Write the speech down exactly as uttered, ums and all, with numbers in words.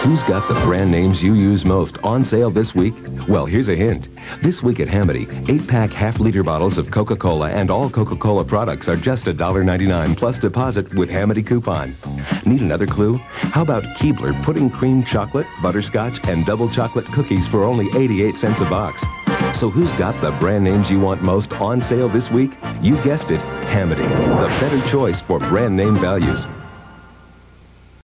Who's got the brand names you use most on sale this week? Well, here's a hint. This week at Hamady, eight-pack half-liter bottles of Coca-Cola and all Coca-Cola products are just one dollar ninety-nine plus deposit with Hamady coupon. Need another clue? How about Keebler pudding cream chocolate, butterscotch, and double chocolate cookies for only eighty-eight cents a box? So who's got the brand names you want most on sale this week? You guessed it, Hamady, the better choice for brand name values.